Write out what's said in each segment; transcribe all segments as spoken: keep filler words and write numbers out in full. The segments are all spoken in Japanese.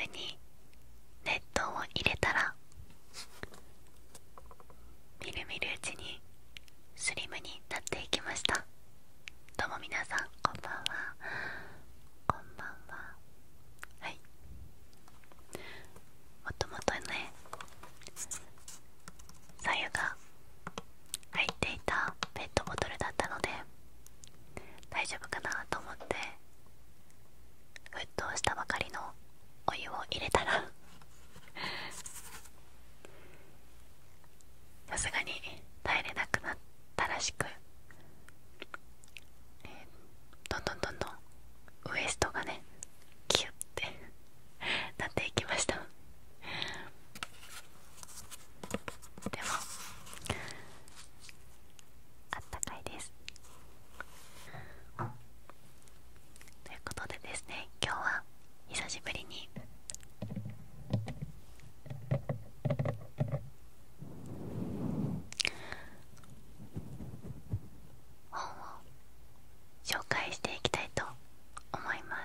に熱湯を入れたら、みるみるうちにスリムになっていきました。どうも皆さんこんばんは。こんばんは。はい、もともとね、左右が入っていたペットボトルだったので大丈夫かなと思って沸騰したばかりのお湯を入れたらさすがに耐えれなくなったらしく、えー、どんどんどんどんウエストがねキュッてなっていきました。でもあったかいです。ということでですね、今日は久しぶりに本を紹介していきたいと思います。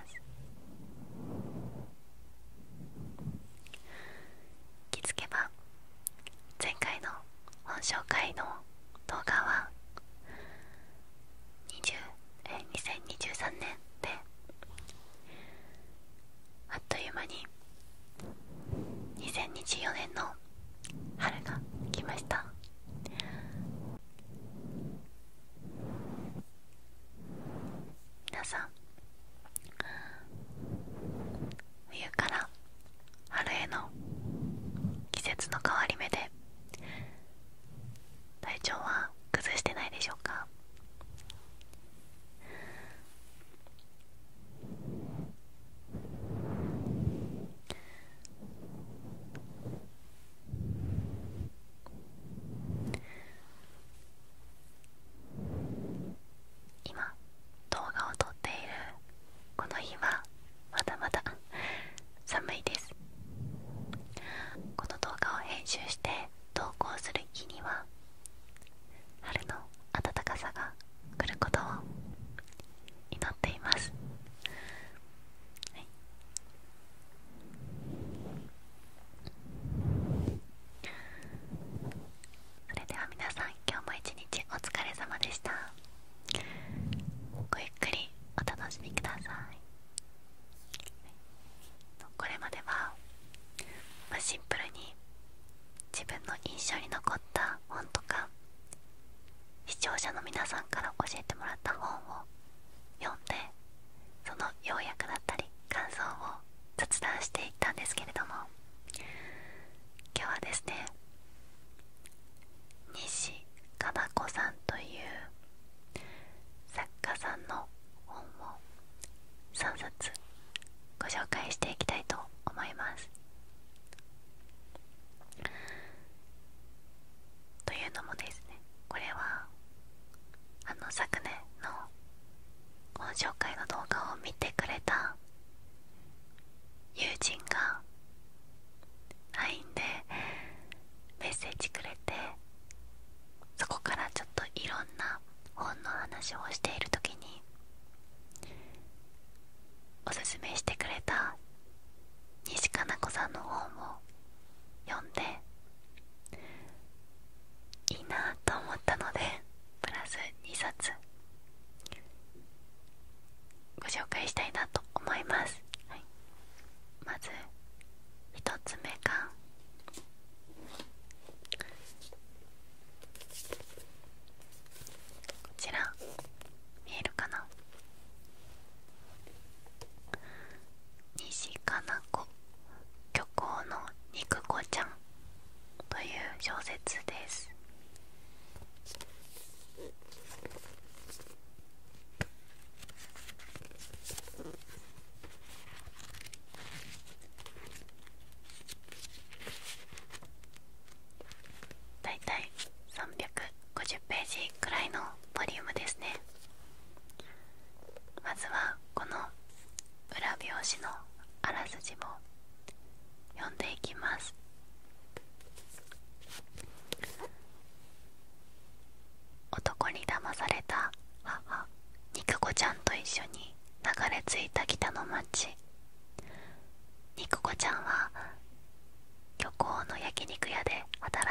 気づけば前回の本紹介の動画はにじゅうえにせんにじゅうさんねんで、あっという間ににせんにじゅうよねんの春が来ました。皆さん、冬から春への季節の変わり目で体調は崩してないでしょうか？今動画を撮っているこの日はまだまだ寒いです。この動画を編集して投稿する日には春の暖かさが来ることを祈っています。はい、それでは皆さん、今日も一日お疲れ様でした。ごゆっくりお楽しみください。これまでは、まあ、シンプルに自分の印象に残った本とか視聴者の皆さんから教えてもらった本を読んで、その要約だったり感想を雑談していったんですけれども、今日はですね、西加奈子さんという作家さんの本をさんさつご紹介していきたいと思います。というのもですね、これはあの昨年の本紹介の動画を見てくれた友人が ライン でメッセージくれて、そこからちょっといろんな本の話をしているときにおすすめしてくれた西加奈子さんの本を読んでいいなと思ったので、プラスにさつご紹介したいなと思います。はい、まずひとつめがこちら、見えるかな、西加奈子漁港の肉子ちゃんという小説です。だいたいさんびゃくごじゅうページくらいのボリュームですね。まずはこの裏表紙のあらすじを読んでいきます。男に騙された母肉子ちゃんと一緒に流れ着いた北の町。肉子ちゃん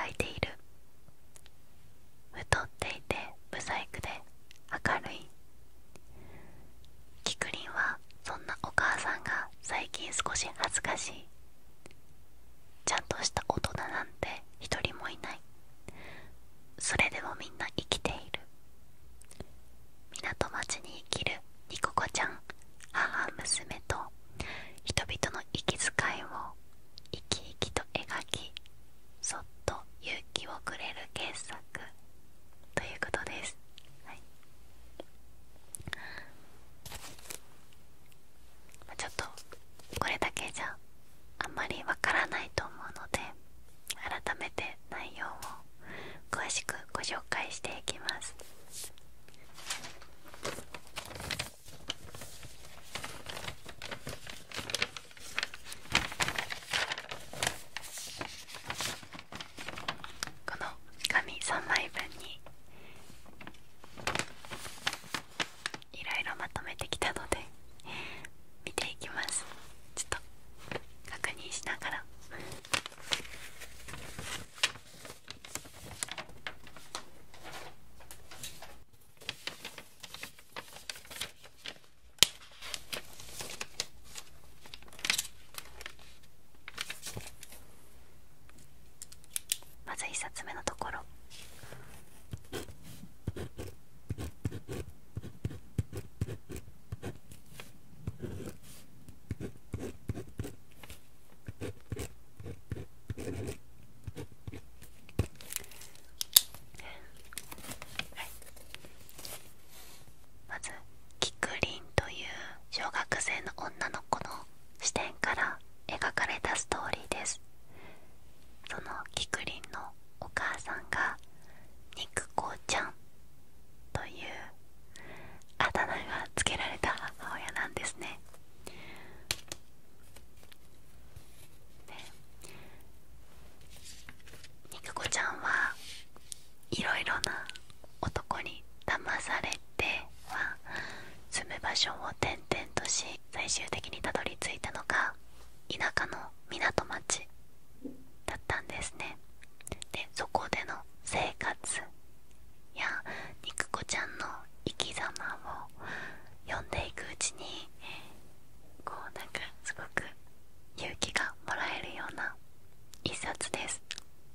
いている。太っていてブサイクで明るい。キクリンはそんなお母さんが最近少し恥ずかしい。ちゃんとした大人なんて一人もいない。それでもみんな生きている。港町に生きるニココちゃん、母娘と人々の息遣いを生き生きと描き、そっと勇気をくれる傑作ということです。はい、ちょっとこれだけじゃあんまりわからないと思うので、改めて内容を詳しくご紹介していきます。この紙さんまいぶんにいろいろまとめてきたので見ていきます。ちょっと確認しながら。まずいっさつめのところ、まずキクリンという小学生の女の子の視点から描かれたストーリーです。そのキクリンのお母さんがニクコちゃんというあだ名がつけられた母親なんですね。でニクコちゃんはいろいろな男に騙されては住む場所を転々とし、最終的にたどり着いたのが田舎の港町だったんですね。でそこでの生活やニクコちゃんの生き様を読んでいくうちに、こうなんかすごく勇気がもらえるような一冊です。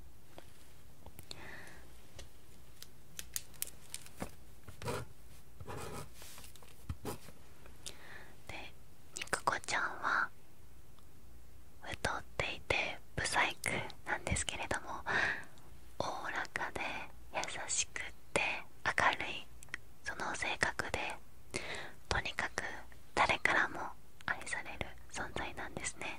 でニクコちゃんは太っていてブサイクなんですけれども、おおらかで優しくって明るい、その性格でとにかく誰からも愛される存在なんですね。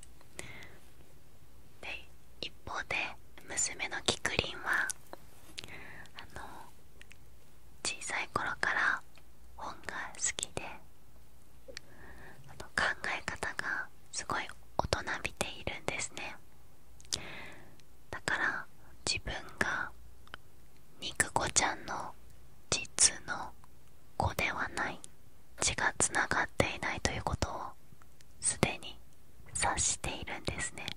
で一方で娘のキクリンはあの小さい頃から本が好きで、あの考え方がすごい大人びているんですね。だから自分がニクコちゃんの実の子ではない、血がつながっていないということをすでに察しているんですね。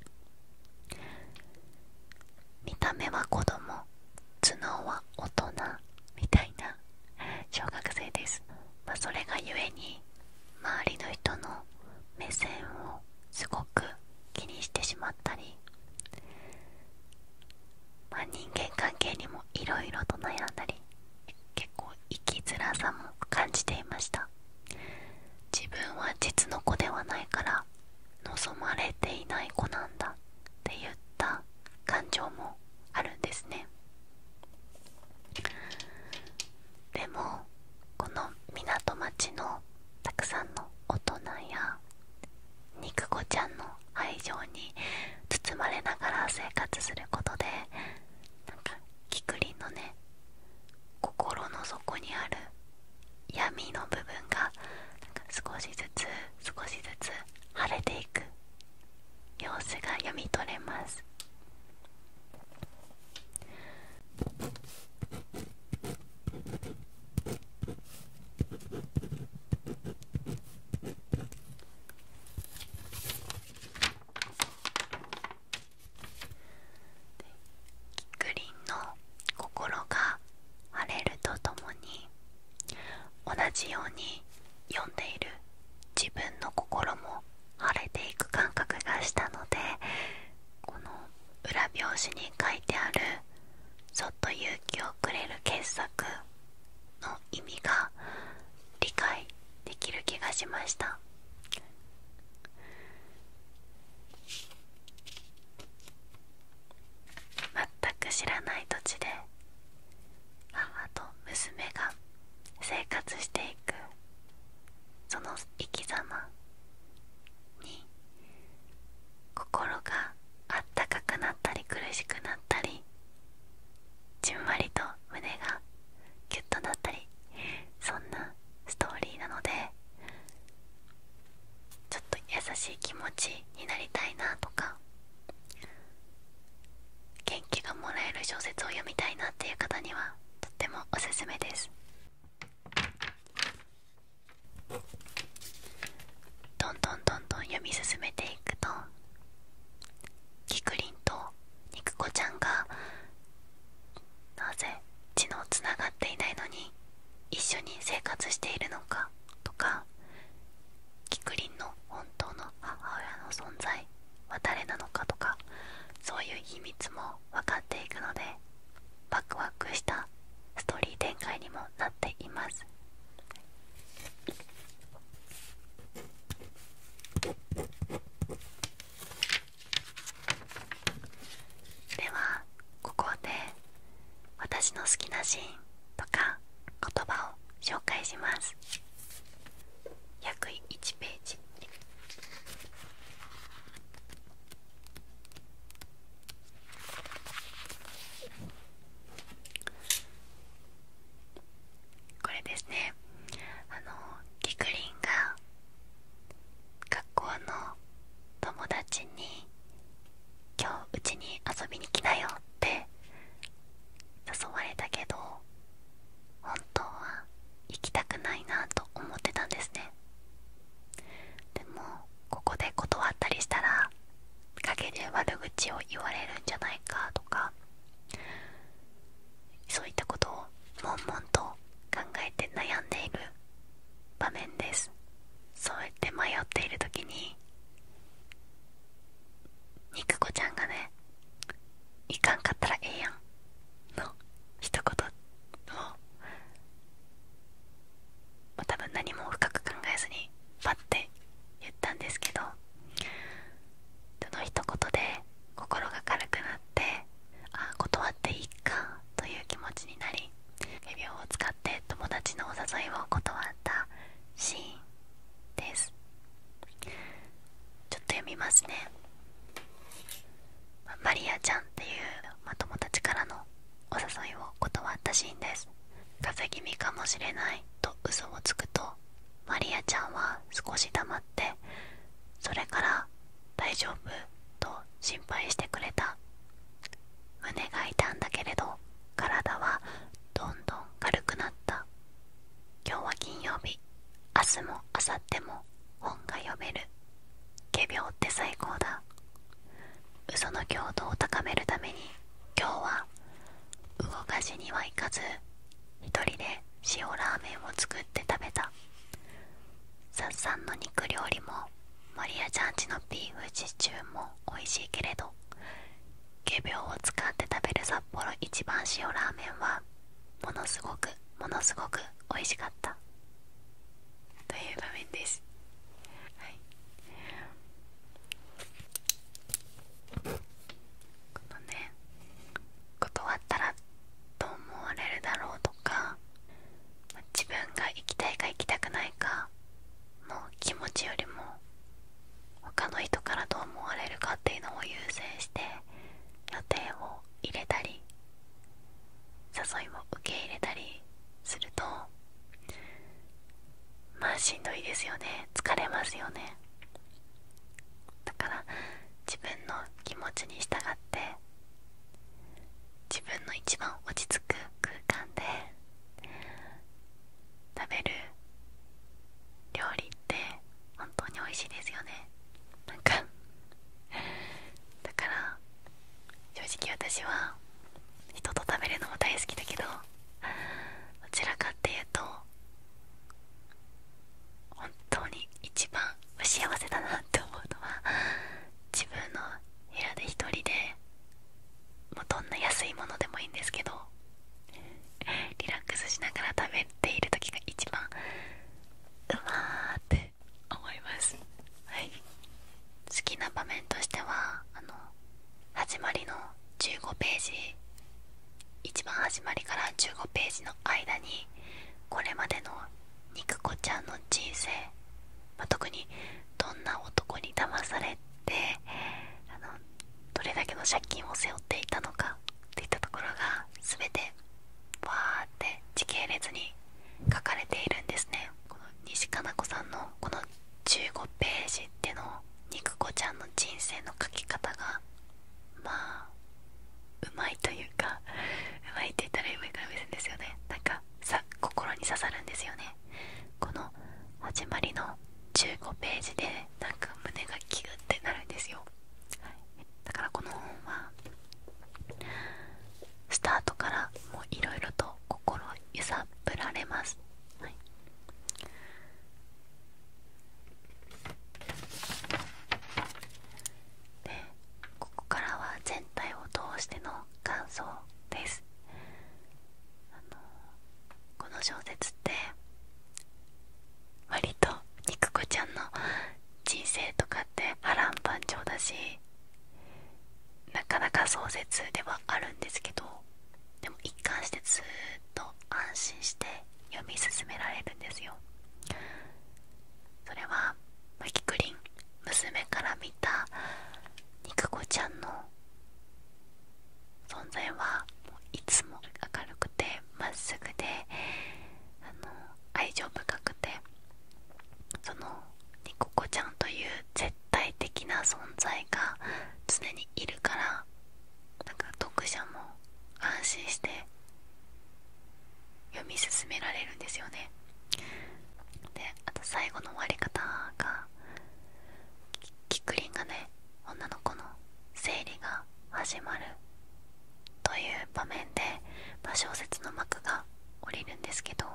見た目は子供、頭脳は大人みたいな小学生です。まあ、それがゆえに周りの人の目線をすごく気にしてしまったり、まあ、人間関係にもいろいろと悩んだり、結構生きづらさも感じていました。自分は実の子ではないから望まれていない子なんだって言った感情もあるんですね。でもこの港町のたくさんの大人やニクコちゃんの愛情に包まれながら生活することで、なんかキクリンのね、心の底にある闇の部分がなんか少しずつ少しずつ晴れていく様子が読み取れます。キ気持ちになりたいなとか、元気がもらえる小説を読みたいなっていう方にはとってもおすすめです。どんどんどんどん読み進めていくと、キクリンと肉子ちゃんがなぜ血のつながっていないのに一緒に生活しているのかとか、キクリンの本当の母親の存在は誰なのかとか、そういう秘密も分かっていくので、ワクワクしたストーリー展開にもなっています。ではここで私の好きなシーンとか言葉を紹介します。ひゃくいちページ。これですね。あのキクリンが学校の友達に今日うちに遊びに来なよって誘われたけど、本当は行きたくないなと思ってたんですね。でもここで断ったりしたら陰で悪口を言われるんじゃないかとか、そういったことを悶々と考えて悩んでいる場面です。そうやって迷っている時に肉子ちゃんがね、いかんかったらええやんの一言を、まあ、多分何も深く考えずにパッて言ったんですけど、その一言で心が軽くなって、あ、断っていいかという気持ちになり、指輪を使って友達のお誘いを断ったシーンです。ちょっと読みますね。マリアちゃんっていう、まあ、友達からのお誘いを断ったシーンです。風邪気味かもしれないと嘘をつくと、マリアちゃんは少し黙って、それから大丈夫と心配してくれた。胸が痛んだけれど体はどんどん軽くなった。今日は金曜日、明日も明後日も本が読める。仮病って最高だ。嘘の強度を高めるために今日は動かしには行かず、一人で塩ラーメンを作って食べた。サッサンの肉料理もマリアちゃんちのビーフシチューも美味しいけれど、仮病を使って食べる札幌一番塩ラーメンはものすごくものすごく美味しかったという場面です。はい、このね、断ったらどう思われるだろうとか、自分が行きたいか行きたくないかの気持ちよりも、他の人からどう思われるかっていうのを優先して予定を入れたり誘いを受け入れたりすると、まあしんどいですよね。疲れますよね。だから自分の気持ちに従って自分の一番落ち着く空間で食べる料理って本当に美味しいですよね。なんかだから正直私は人と食べるのも大好きだけど、どちらかっていうと本当に一番幸せだなって思うのは、自分の部屋で一人で、もうどんな安いものでもいいんですけどリラックスしながら食べている時が一番うまーって思います。はい、好きな場面としては、あの始まりのじゅうごページ、一番始まりからじゅうごページの間にこれまでの肉子ちゃんの人生、まあ、特にどんな男に騙されて、あのどれだけの借金を背負っていたのかっていったところが全てわーって時系列に書かれているんですね。この西加奈子さんのこのじゅうごページっての肉生の書き方がまあうまいというか、うまいって言ったら上から目線ですよね。なんかさ心に刺さるんですよね。この始まりのじゅうごページでなんか胸がキュッてなるんですよ、はい、だからこの本はスタートからもういろいろと心揺さぶられます、はい、でここからは全体を通しての感想です。あのこの小説って割と肉子ちゃんの人生とかって波乱万丈だし、なかなか壮絶ではあるんですけど、でも一貫してずっと安心して読み進められるんですよ。それはマキクリン、娘から見た肉子ちゃんの存在はもういつも明るくてまっすぐで、あの愛情深くて、その肉子ちゃんという絶対的な存在が常にいるから、なんか読者も安心して読み進められるんですよね。で、あと最後の終わり方が、キクリンがね、女の子の生理が始まるという場面で、まあ、小説の幕が降りるんですけど、なん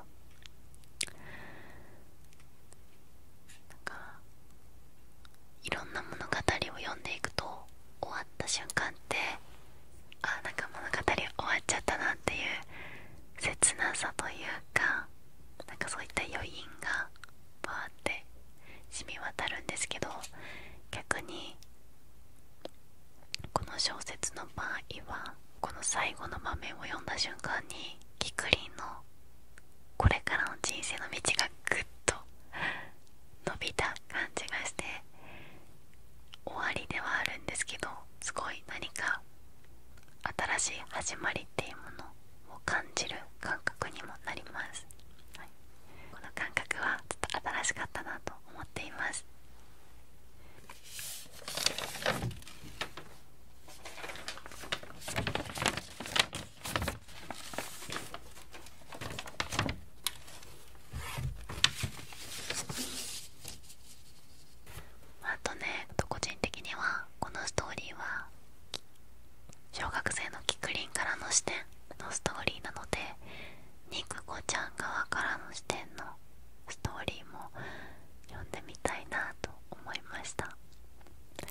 かいろんな物語を読んでいくと、終わった瞬間ってあ、なんか物語終わっちゃったなっていう切なさというか、なんかそういった余韻がバーって染み渡るんですけど、逆にこの小説の場合はこの最後の場面を読んだ瞬間にキクリンのこれからの人生の道がぐっと伸びた感じがして、終わりではあるんですけど、すごい何か新しい始まりっていうものを感じる感覚にもなります、はい、この感覚はちょっと新しかったなと思っています。あとね、個人的にはこのストーリーは小学生のキクリンからの視点のストーリーなので、肉子ちゃん側からの視点のストーリーも読んでみたいなと思いました、はい、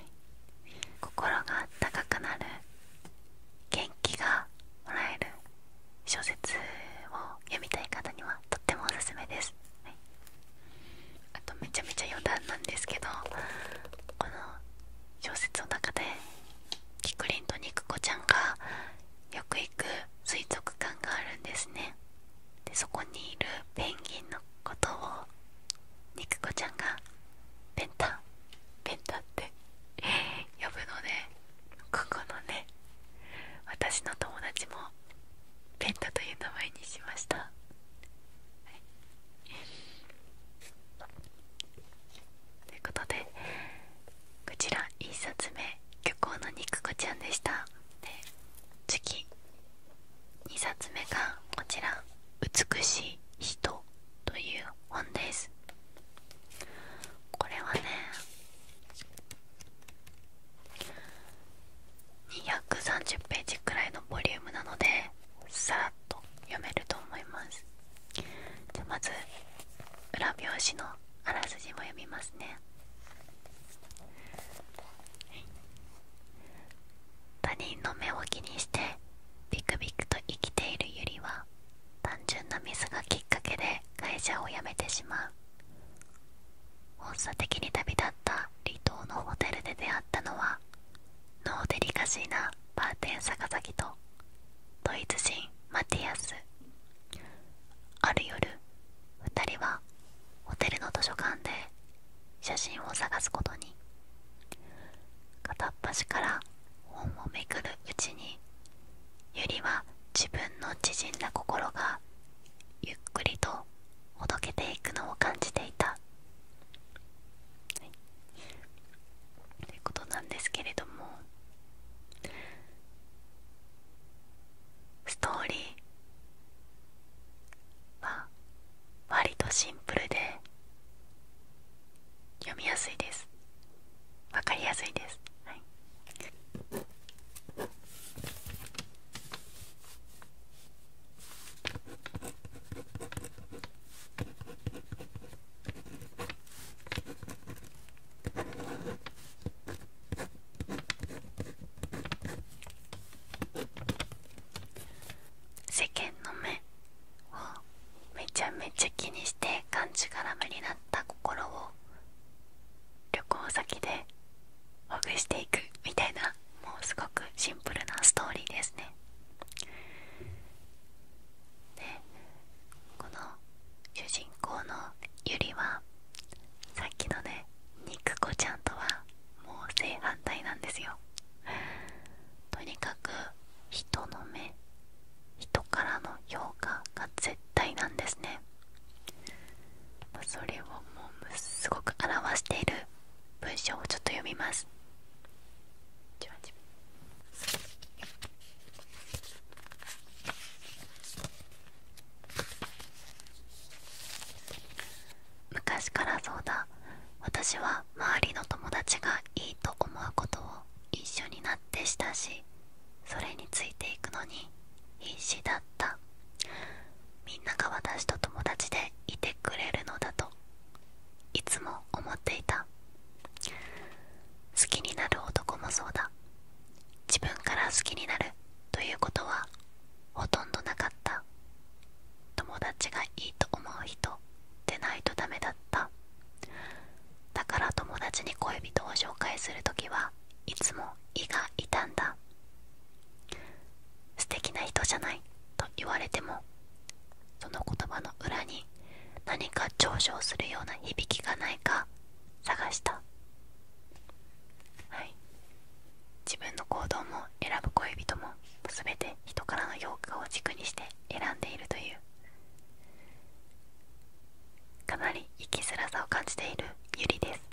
心があったかくなる、元気がもらえる小説を読みたい方にはとってもおすすめです、はい、あとめちゃめちゃ余談なんですけど、この小説の中でキクリンと肉子ちゃんがよく行く水族館があるんですね。でそこにいるペンギンのことを肉子ちゃんがペンタペンタって呼ぶので、ここのね、私の友達もペンタという名前にしました、はい、ということで、こちらいっさつめ、漁港の肉子ちゃんでした。で、次にさつめがこちら、美しい人という本です。これはね、にひゃくさんじゅっページくらいのボリュームなのでさらっと読めると思います。じゃあまず裏表紙のあらすじを読みますね。他人の目を気にしてビクビクと生きているユリは、単純なミスがきっかけで会社を辞めてしまう。発作的に旅立った離島のホテルで出会ったのは、ノーデリカシーなバーテン坂崎とドイツ人マティアス。ある夜、二人はホテルの図書館で写真を探すことに。片っ端から本をめくるうちに、ユリは自分の縮んだ心がゆっくりとほどけていくのを感じていた、はい、ということなんですをちょっと読みます。昔からそうだ。私は周りの友達がいいと思うことを一緒になってしたし、それについていくのに必死だった。みんなが私と友達でいてくれるのだといつも思っていた。好きになる男もそうだ。自分から好きになるということはほとんどなかった。友達がいいと思う人でないとダメだった。だから友達に恋人を紹介するときはいつも胃が痛んだ。素敵な人じゃないと言われても、その言葉の裏に何か上昇するような響きがないか探した。はい、自分の行動も選ぶ恋人も全て人からの評価を軸にして選んでいるという、かなり生きづらさを感じているゆりです。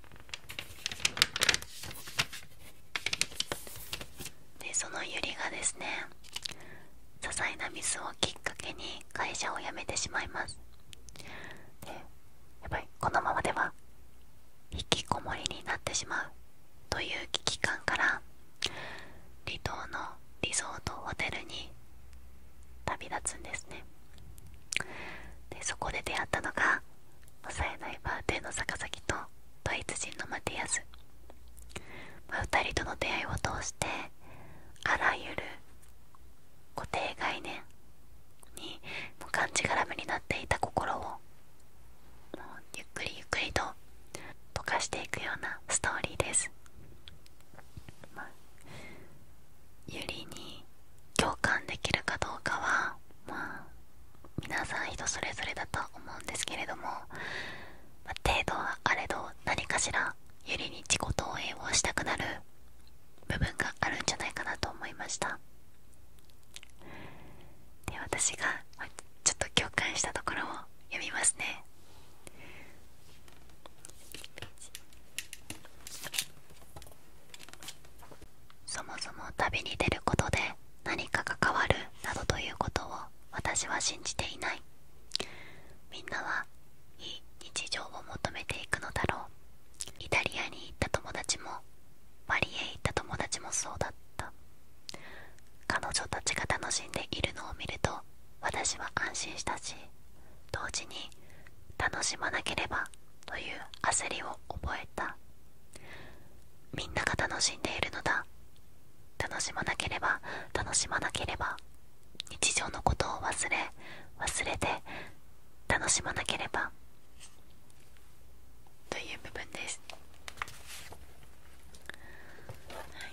でそのゆりがですね、些細なミスをきっかけに会社を辞めてしまいます。でやっぱりこのままでは引きこもりになってしまうという危機感から、離島のリゾートホテルに旅立つんですね。でそこで出会ったのが抑えないバーテンの坂崎とドイツ人のマティアス、まあ、ふたりとの出会いを通してあらゆる固定概念にもうがんじがらめになっていた心をもうゆっくりゆっくりと溶かしていくようなストーリーです。まあ、ゆりに共感できるかどうかはまあ皆さん人それぞれだと思うんですけれども、まあ、程度はあれど何かしらゆりに自己投影をしたくなる部分があるんじゃないかなと思いました。で私がちょっと共感したところを読みますね。そもそも旅に出ることで何かが変わるなどということを私は信じていない。みんなはいい日常を求めていくのだろう。イタリアに行った友達もパリへ行った友達もそうだった。彼女たちが楽しんでいるのを見ると私は安心したし、同時に楽しまなければという焦りを覚えた。みんなが楽しんでいるのだ。楽しまなければ楽しまなければ日常のことを忘れ忘れて楽しまなければという部分です。はい、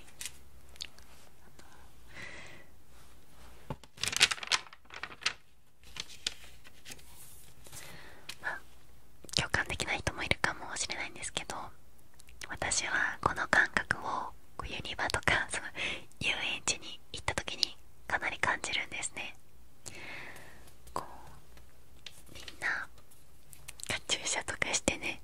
まあ共感できない人もいるかもしれないんですけど、私はこの感覚をユニバとかその遊園地に行った時にかなり感じるんですね。こうみんなカチューシャとかしてね、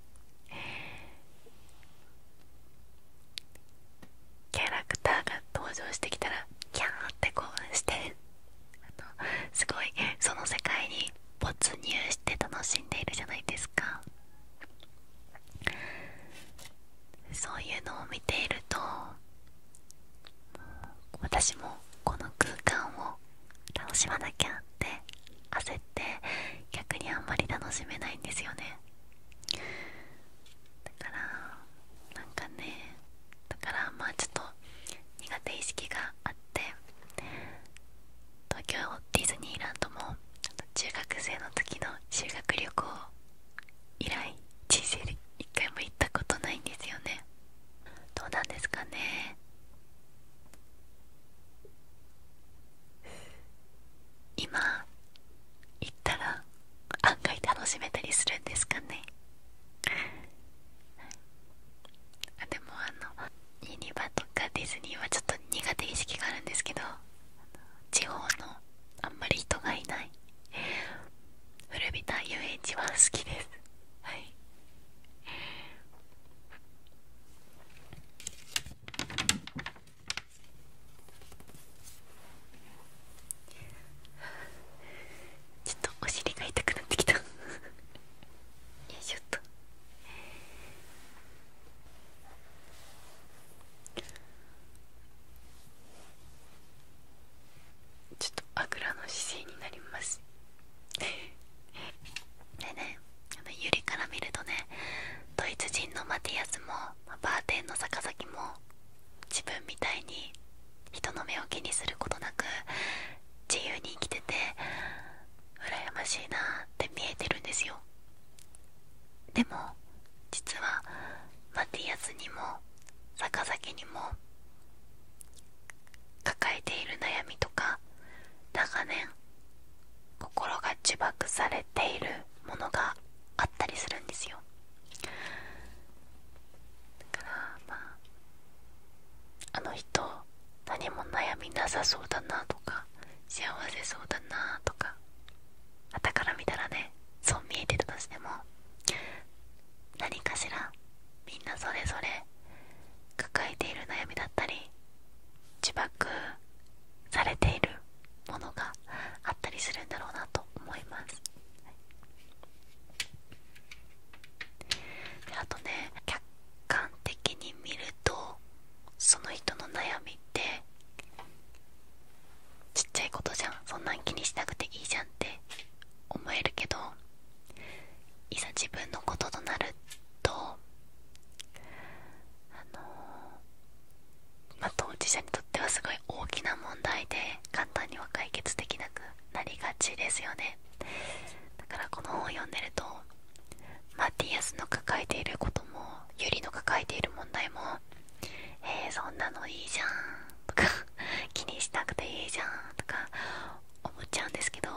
キャラクターが登場してきたらキャーってこうしてあのすごいその世界に没入して楽しんでいるじゃないですか。そういうのを見ていると私もこの空間を楽しまなきゃって焦って逆にあんまり楽しめないんですよね。だからなんかね、だからまあちょっと苦手意識があって、東京ディズニーランドも中学生の時の修学旅行以来人生で一回も行ったことないんですよね。どうなんですかね。今行ったら案外楽しめたりするんですかね。あでもあのユニバとかディズニーはちょっと苦手意識があるんですけど、地方のあんまり人がいない古びた遊園地は好きです。はい、 的にも抱えている悩みとか、長年心が呪縛されているものがあったりするんですよ。だからまああの人何も悩みなさそうだなとか、幸せそうだなとか、傍から見たらねそう見えてたとしても、何かしらみんなそれぞれ抱えている悩みだったり呪縛されているものがあったりするんだろうなと思います。であとね、客観的に見るとその人の悩みってちっちゃいことじゃん、そんなん気にしなくていいじゃんって思えるけど、いざ自分のこととなると、あのー、まあ、当事者にとってはすごい大きな問題で簡単には解決できなくなりがちですよね。だからこの本を読んでると、マティアスの抱えていることもユリの抱えている問題も、えー、そんなのいいじゃんとか気にしなくていいじゃんとか思っちゃうんですけど、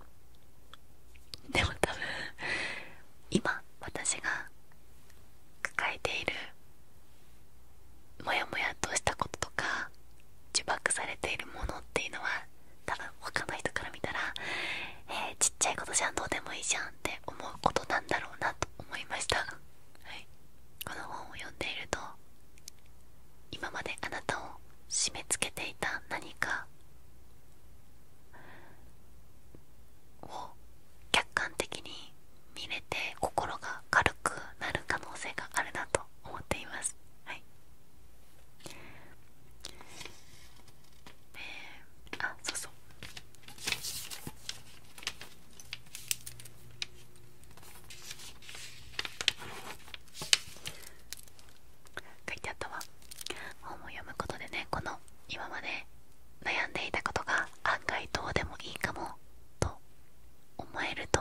でも多分今私が抱えているモヤモヤとしたこととか呪縛されているものっていうのは、多分他の人から見たら、えー、ちっちゃいことじゃん、どうでもいいじゃんって思うことなんだろうなと思いました、はい、この本を読んでいると、今まであなたを締め付けていた何かを客観的に見れて心が軽くなる可能性があるなと思っています、はい。えー、あ、そうそう、書いてあったわ。本を読むことでね、この今まで悩んでいたことが案外どうでもいいかもと思えると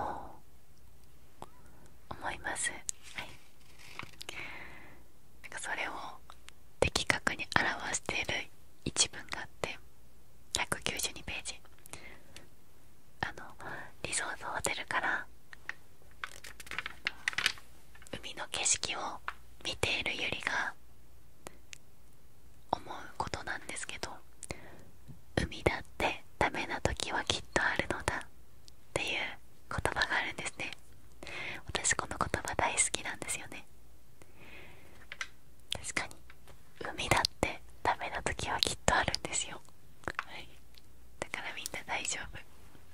思います、はい。なんかそれを的確に表している一文があって、ひゃくきゅうじゅうにページ、あのリゾートホテルから海の景色を見ているユリが思うことなんですけど、海だってダメな時はきっとあるのだっていう言葉があるんですね。私この言葉大好きなんですよね。確かに海だってダメな時はきっとあるんですよ、はい、だからみんな大丈夫。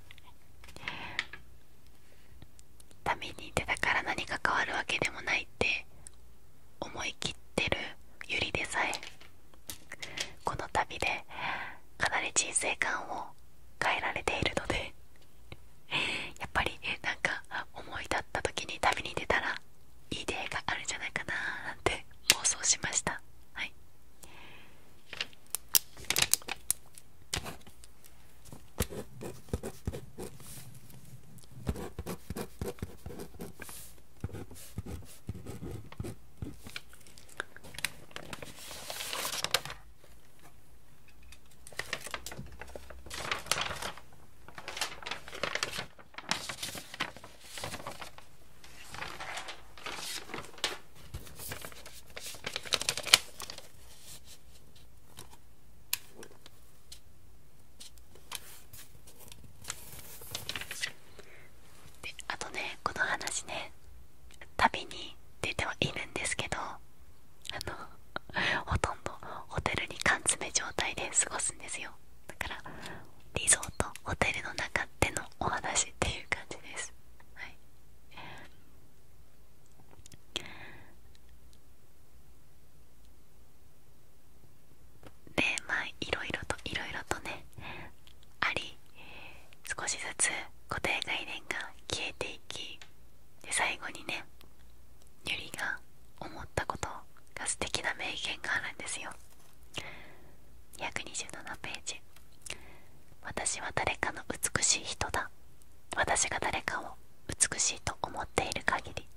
旅に出たから何か変わるわけでもないって思い切ってるユリでさえ、この旅でかなり人生観を変えられているので、やっぱりなんか思い立った時に旅に出たらいい出会いがあるんじゃないかななんて妄想しました、はい。であとね、この話ね、旅に出てはいるんですけど、あのほとんどホテルに缶詰状態で過ごすんですよ。だからリゾートホテルの中でのお話っていう感じです、はい。でまあいろいろといろいろとねあり、少しずつ固定概念が消えていき、で最後にねユリが思ったことが素敵な名言があるんですよ。ひゃくにじゅうななページ、私は誰かの美しい人だ、私が誰かを美しいと思っている限り。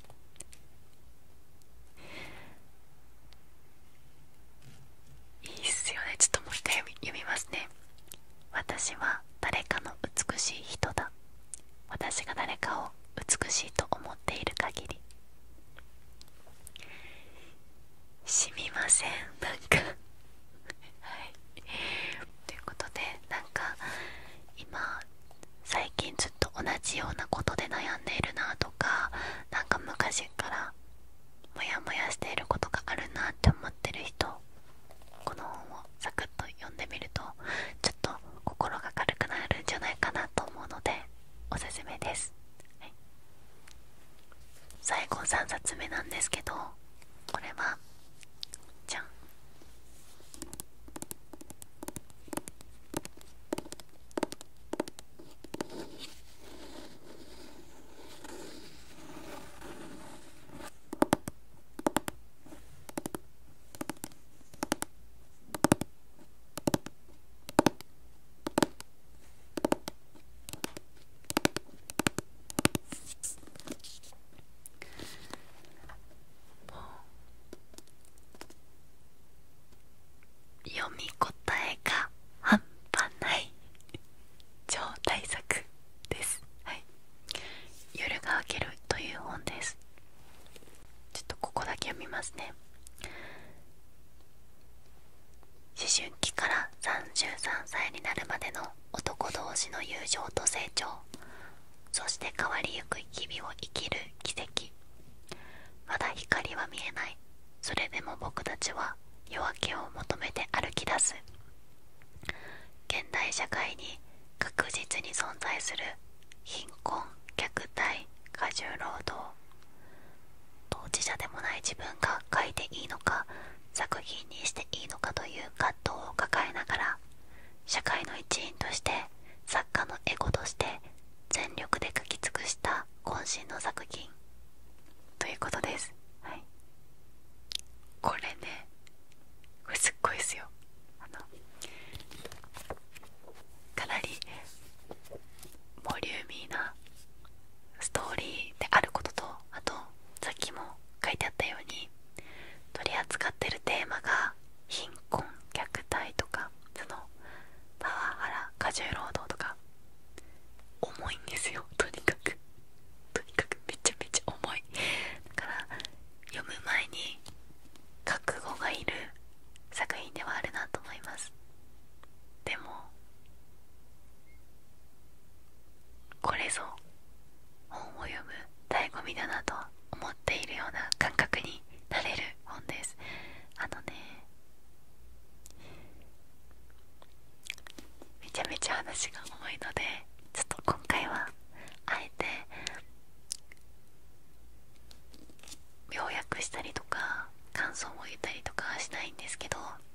せん、なんかはいということで、なんか今最近ずっと同じようなことで悩んでいるなとか、なんか昔からモヤモヤしていることがあるなって思ってる人、この本をサクッと読んでみるとちょっと心が軽くなるんじゃないかなと思うのでおすすめです、はい、最後さんさつめなんですけど、これはじゃん、読み応えが半端ない超大作です、はい、夜が明けるという本です。ちょっとここだけ読みますね。思春期からさんじゅうさんさいになるまでの男同士の友情と成長、そして変わりゆく日々を生きる奇跡。まだ光は見えない。それでも僕たちは夜明けを求めて歩き出す。現代社会に確実に存在する貧困、虐待、過重労働、当事者でもない自分が書いていいのか作品にしていいのかという葛藤を抱えながら、社会の一員として作家のエゴとして全力で書き尽くした渾身の作品ということです、はい、これね、これすっごいですよ。あのかなりボリューミーなストーリーであることと、あとさっきも書いてあったように取り扱ってるテーマが貧困、虐待とか、そのパワハラ、過重労働とか重いんですよ。とにかくとにかくめちゃめちゃ重い。だから読む前に覚悟がいる作品ではあるなと思います。でもこれぞ本を読む醍醐味だなと思っているような感覚になれる本です。あのね、めちゃめちゃ話が重いので、ちょっと今回はあえて要約したりとか感想を言ったりとかはしないんですけど、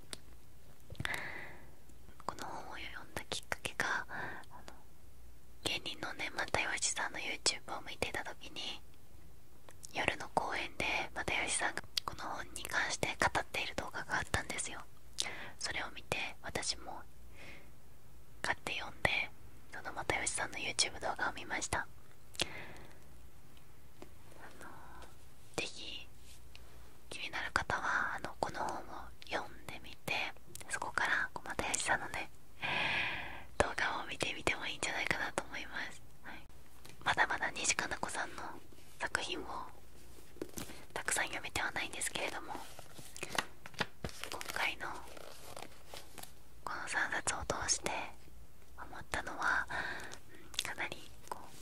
この本を読んだきっかけが、あの芸人のね又吉さんの YouTube を見てた時に、夜の公演で又吉さんがこの本に関して語っている動画があったんですよ。それを見て私も買って読んで、その又吉さんの YouTube 動画を見ました。あのぜひ気になる方はあのこの本を読んでみて、そこから又吉さんのね動画を見てみてもいいんじゃないかなと思います、はい、まだまだ西加奈子さんの作品をたくさん読めてはないんですけれども、今回のこのさんさつを通して思ったのは、うん、かなりこう、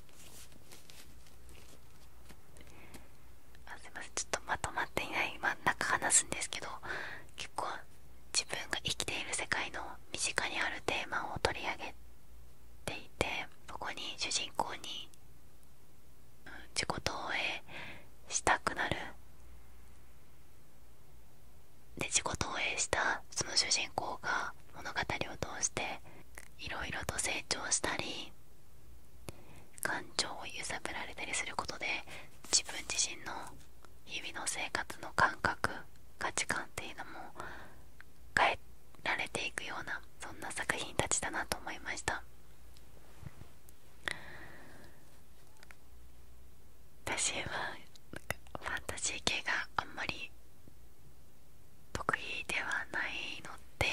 あ、すいません、ちょっとまとまっていない真ん中話すんですけど、結構自分が生きている世界の身近にあるテーマを取り上げていて、そこに主人公に、うん、自己投影したくなる。で、自己投影したその主人公が物語を通していろいろと成長したり、感情を揺さぶられたりすることで、自分自身の日々の生活の感覚、価値観っていうのも変えられていくような、そんな作品たちだなと思いました。私はファンタジー系があんまり得意ではないので、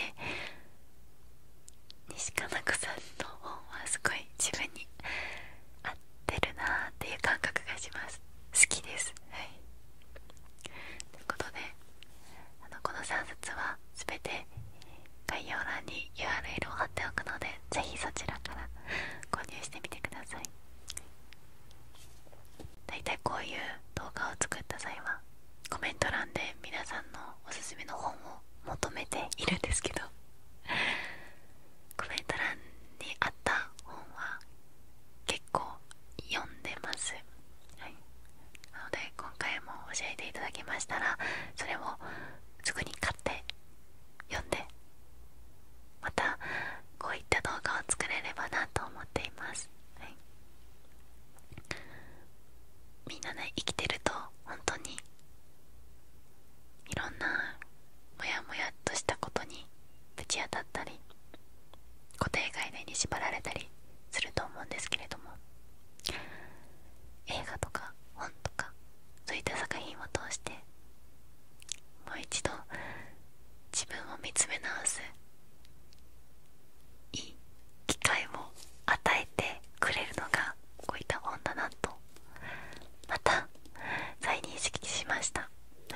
西加奈子さんの本はすごい自分に合ってるなーっていう感覚がします。好きです、はい、ということで、あのこのさんさつは全て概要欄に ユーアールエル を貼っておくので、ぜひそちらから購入してみてください。だいたいこういう動画を作った際はコメント欄で皆さんのおすすめの本を求めているんですけど、コメント欄にあった本は結構読んでます、はい、なので今回も教えていただきましたら、それをすぐに買って読んで、またこういった動画を作れればなと思っています、はい、みんなね、生きてると本当にいろんなモヤモヤっとしたことにぶち当たったり、固定概念に縛られたりすると思うんですけれども、映画とか本とかそういった作品を通してもう一度自分を見つめ直すいい機会を与えてくれるのがこういった本だなとまた再認識しました、はい、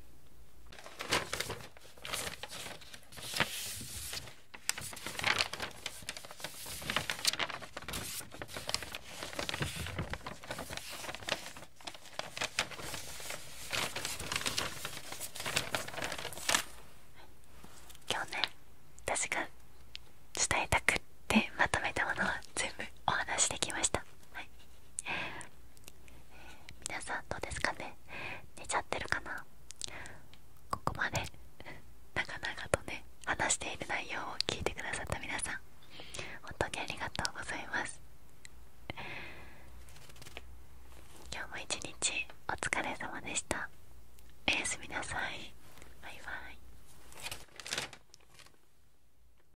今日ね、私が伝えたくってまとめたものは全部お話しできました、はい、えー、皆さんどうですかね。寝ちゃってるかな。ここまで長々とね話している内容を聞いてくださった皆さん、本当にありがとうございます。今日も一日お疲れ様でした。おやすみなさい。